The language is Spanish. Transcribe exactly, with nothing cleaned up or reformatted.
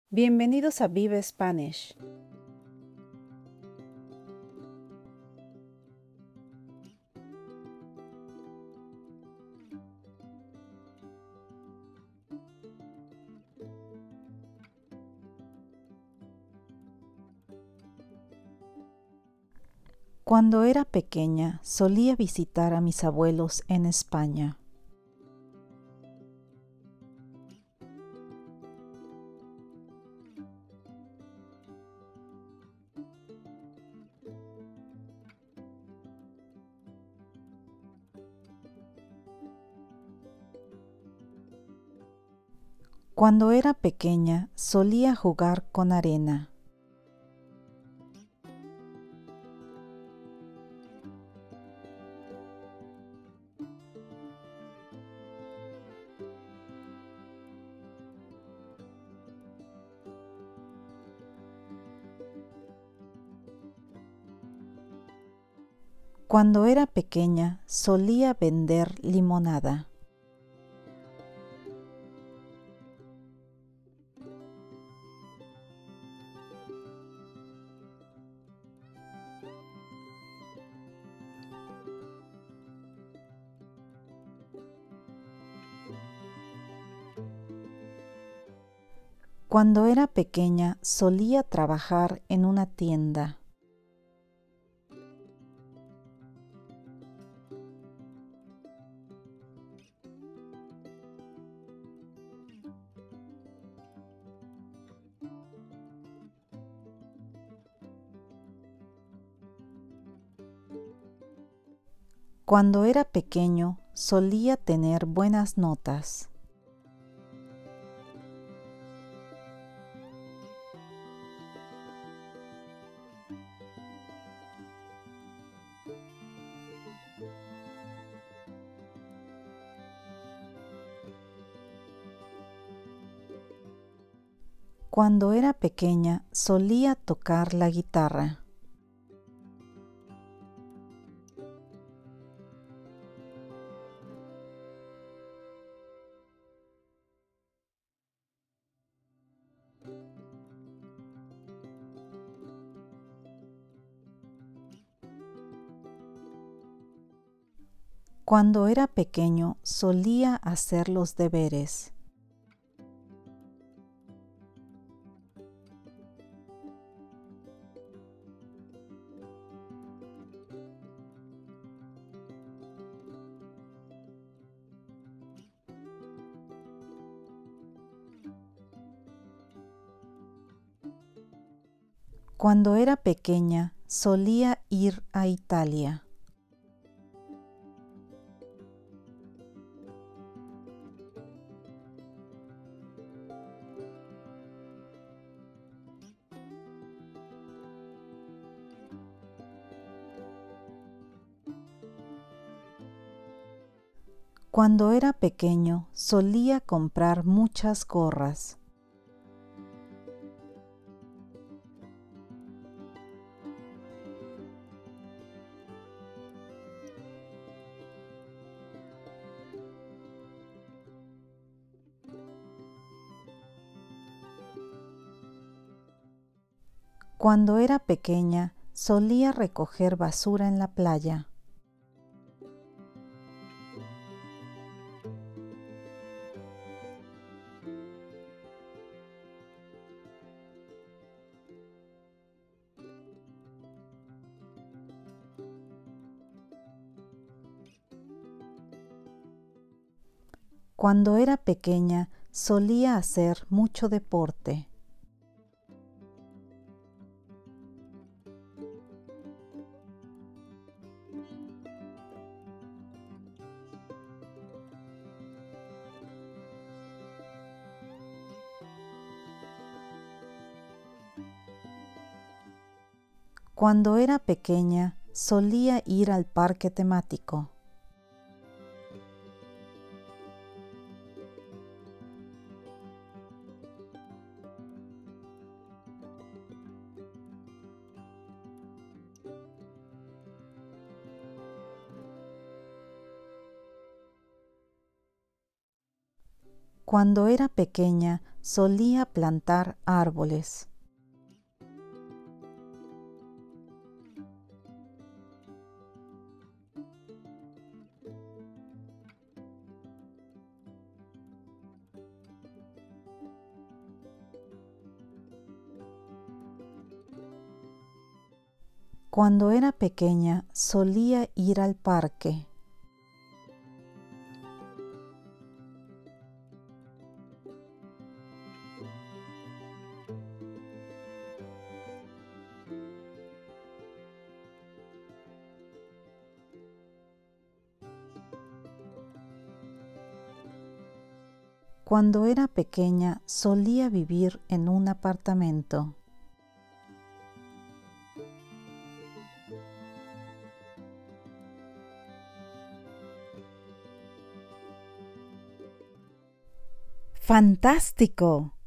Bienvenidos a Vive Spanish. Cuando era pequeña, solía visitar a mis abuelos en España. Cuando era pequeña, solía jugar con arena. Cuando era pequeña, solía vender limonada. Cuando era pequeña, solía trabajar en una tienda. Cuando era pequeño, solía tener buenas notas. Cuando era pequeña, solía tocar la guitarra. Cuando era pequeño, solía hacer los deberes. Cuando era pequeña, solía ir a Italia. Cuando era pequeño, solía comprar muchas gorras. Cuando era pequeña, solía recoger basura en la playa. Cuando era pequeña, solía hacer mucho deporte. Cuando era pequeña, solía ir al parque temático. Cuando era pequeña, solía plantar árboles. Cuando era pequeña solía ir al parque. Cuando era pequeña solía vivir en un apartamento. ¡Fantástico!